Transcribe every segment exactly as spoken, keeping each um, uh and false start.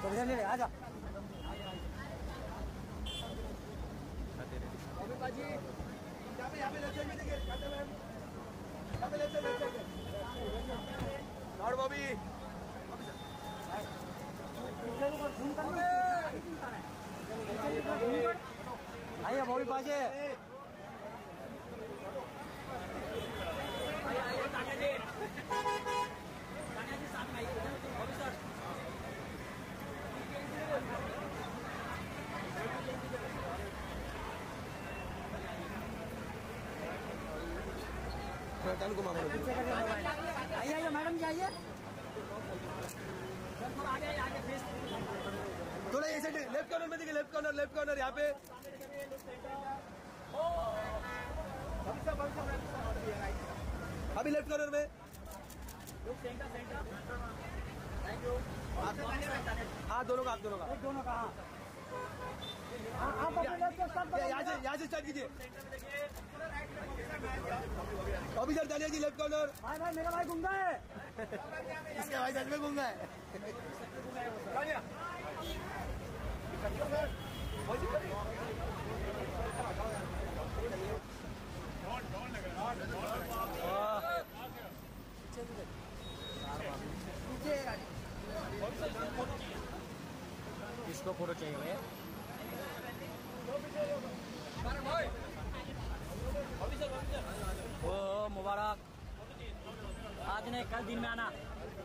ले ले आजा बाजी यहाँ पे यहाँ पे लेफ्ट साइड में देखिए यहाँ पे left side left side Lord Bobby आइए बॉबी बाजे आइए आइए मैडम जी आइए थोड़ा ये साइड लेफ्ट कॉर्नर में देखिए लेफ्ट कॉर्नर लेफ्ट कॉर्नर यहाँ पे अभी लेफ्ट कॉर्नर में हाँ दोनों का आप दोनों का दोनों का यहाँ से यहाँ से स्टार्ट कीजिए अभी सर डालिए जी लेफ्ट कॉर्नर भाई भाई मेरा भाई गूंगा है इसका भाई सच में गूंगा है इसको फोटो चाहिए भैया ओ मुबारक आज नहीं कल दिन में आना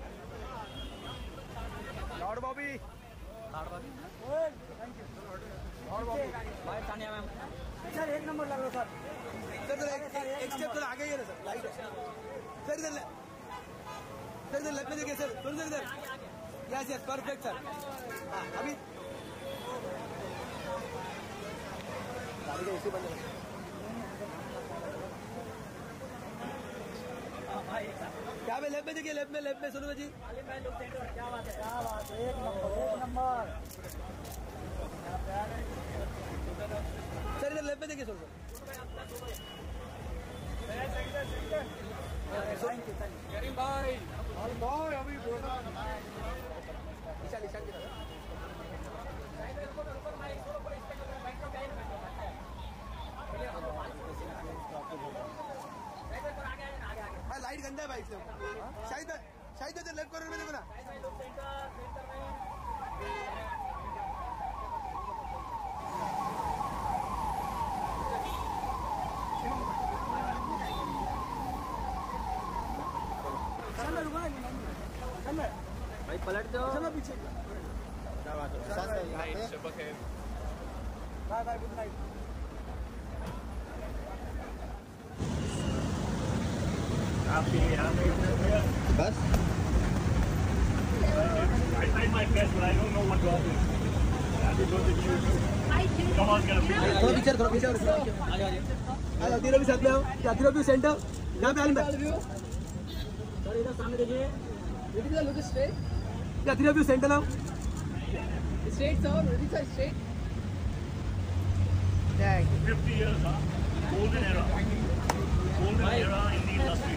Lord Bobby Lord Bobby thank you Lord Bobby भाई तानिया मैम सर एक नंबर लग रहा सर सर एक स्टेप थोड़ा आगे ही है ना सर लाइट सर इधर सर इधर लेफ्ट में देखिए सर थोड़ी देर इधर यस यस परफेक्ट सर हाँ अभी गाड़ी का एसी बंद है क्या में लेफ्ट में देखिए लेफ्ट में लेफ्ट में सुनो जी क्या बात है क्या बात है एक नंबर एक नंबर सर इधर लेफ्ट में देखिए सुनो करीम भाई भाई अभी बोला ईशान ईशान की तरफ हाँ लाइट गंदा है भाई से शायद शायद इधर लेफ्ट कॉर्नर में देखो ना भाई पलट दो चलो पीछे क्या बात है बाय बाय गुड नाइट आपके लिए बस I tried my best but I don't know what to do. Come on, get a picture. थोड़ा पीछे थोड़ा पीछे आ जाओ आ जाओ तीनों भी साथ में आओ क्या तीनों भी सेंटर यहाँ पे आने में सर इधर सामने देखिए look straight क्या तीनों भी सेंटर आओ straight sir ready sir straight fifty years huh golden era golden era in the industry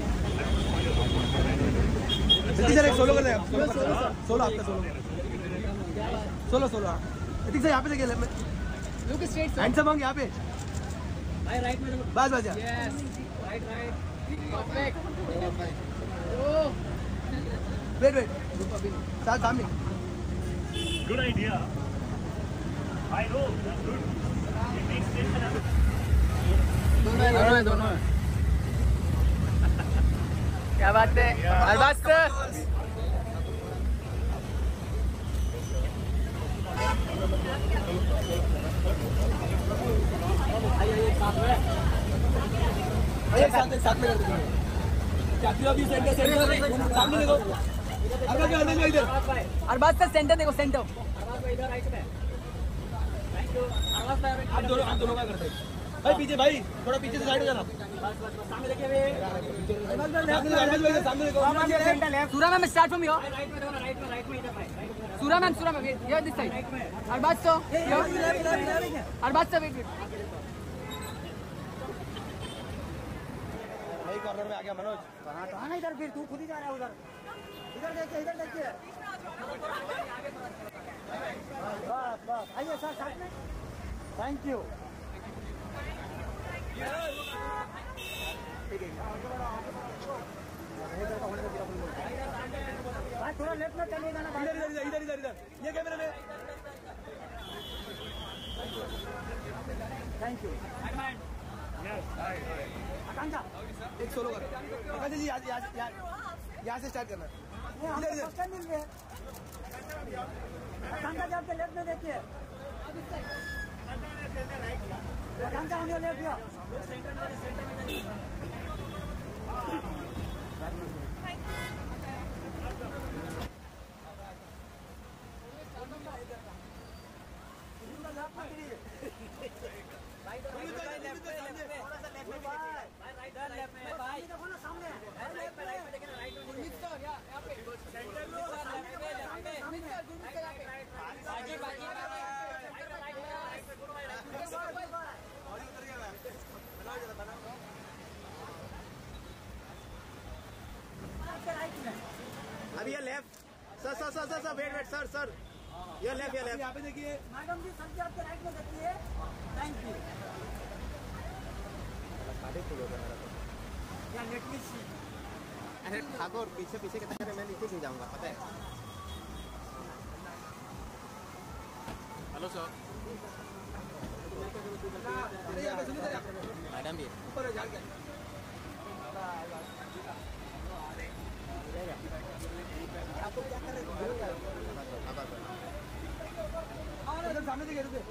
Satish sir एक सोलो कर ले सोलो सोलो आपका solo solo solo Satish sir यहाँ पे देखिए लुक स्ट्रेट हैंडसम होंगे यहाँ पे भाई राइट में बस बस यार yes right right perfect oh wait wait साथ सामने good idea I know good it makes sense दोनों है दोनों है दोनों है क्या बात है अलबास सर आइए साथ में आइए साथ में साथ में कर दीजिए चाकरी अभी सेंटर सेंटर सामने देखो अगर क्या आने में इधर अलबास सर सेंटर देखो सेंटर अलबास भाई इधर राइट में थैंक यू अलबास भाई आप दोनों आप दोनों क्या करते हैं भाई पीछे भाई थोड़ा पीछे से साइड हो जाना बस बस सामने देखिए सामने देखो Sura ma'am start from your right में देखो राइट में राइट में इधर भाई सूरा मैम सूरा मैम ये दिस साइड अलबास सर अलबास सर वेट वेट भाई कॉर्नर में आ गया मनोज कहां कहां इधर फिर तू खुद ही जा रहा है उधर इधर देखिए, इधर देखिए। बस बस आइए सर साथ में। Thank you. भाई थोड़ा लेफ्ट में चलिएगा ना। इधर इधर इधर इधर इधर ये कैमरे में। Thank you. आकांक्षा एक सोलो कर। आकांक्षा जी यहाँ यहाँ से स्टार्ट करना। इधर इधर आकांक्षा जी आपके लेफ्ट में देखिए। आकांक्षा हम लेफ्ट गया। अभी ये left sir sir sir sir wait wait sir sir ये लेफ्ट ये लेफ्ट यहाँ पे देखिए मैडम जी सबसे आपके राइट में देखिए। Thank you. अरे ठाकुर पीछे पीछे के तक मैं नीचे गिर जाऊंगा पता है। हेलो सर मैडम भी ऊपर जाके आपको क्या कर रहे हैं? सामने देखिए रुके।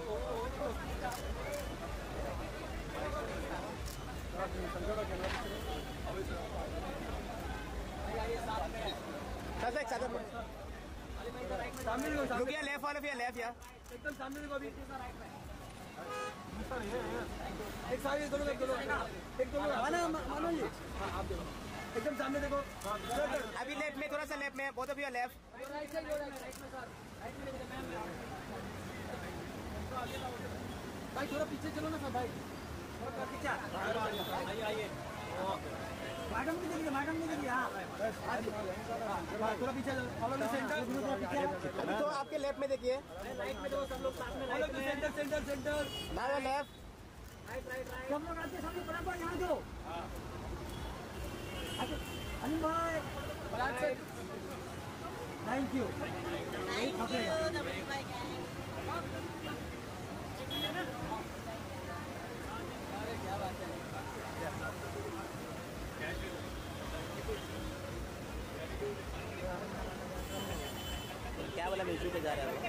सामने देखो रुकिए लेफ्ट वाले भी लेफ्ट या एकदम सामने देखो अभी। एक साइड दोनों एक दोनों एक दोनों माना मानो जी। आप देखो एकदम सामने देखो। अभी लेफ्ट में थोड़ा सा लेफ्ट में बहुत अभी लेफ्ट भाई थोड़ा पीछे चलो ना सर भाई थोड़ा पीछे आइए। मैडम की देखिए मैडम की देखिए। हाँ थोड़ा पीछे सेंटर। अभी तो आपके लेफ्ट में देखिए राइट में देखो सब लोग साथ में सेंटर सेंटर सेंटर ना लेफ्ट राइट राइट राइट सब लोग आते सब लोग बराबर यहाँ दो। अनिल भाई थैंक यू। क्या बात है। क्या बोला मैं पे जा रहा हूँ।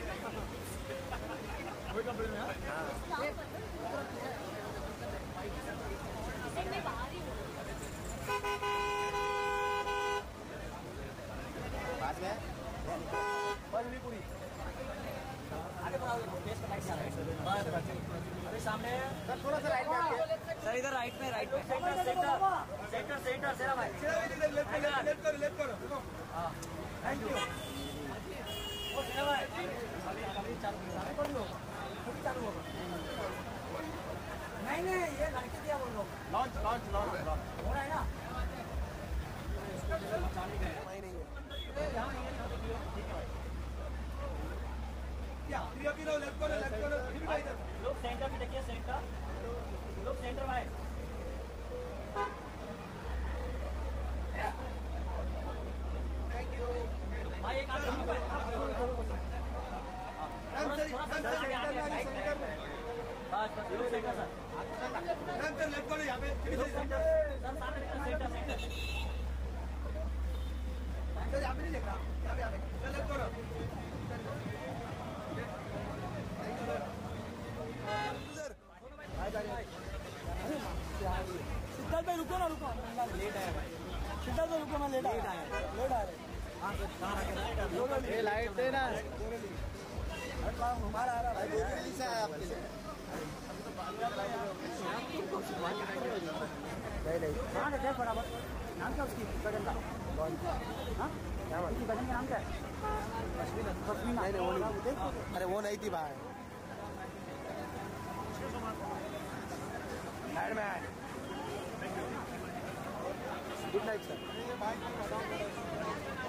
पास में पूरी आगे बढ़ाओ फेस पे लाइट अरे सामने सर थोड़ा सा राइट में सर इधर राइट में राइट में सेंटर सेंटर सेंटर सेंटर सेरा भाई लेफ्ट लेफ्ट करो लेफ्ट करो हां थैंक यू। ओ सेरा भाई अभी चालू कर लो चालू होगा। नहीं नहीं ये लड़के दिया बोल लो लॉन्च लॉन्च लॉन्च हो रहा है ना। नहीं है क्या अभी लो लेफ्ट करो लेफ्ट करो लोग सेंटर भी देखिए सेंटर लोग सेंटर भाई। थैंक यू भाई एक आगे बस बस लोग सेंटर सर सेंटर लेफ्ट करो यहाँ पे सेंटर सर सामने सेंटर सेंटर यहाँ पे नहीं देख रहा यहाँ पे यहाँ पे लेफ्ट करो। सिद्धार्थ भाई रुको ना रुको लेट आया भाई। सिद्धार्थ भाई रुको ना लेट आया लेट आया लाइट है ना हमारा आ रहा है आपके लिए नहीं नहीं हाँ देख बराबर नाम क्या उसकी बदन का हाँ क्या उसकी बदन का नाम क्या है? नहीं नहीं वो नहीं अरे वो नहीं थी भाई गुड नाइट सर।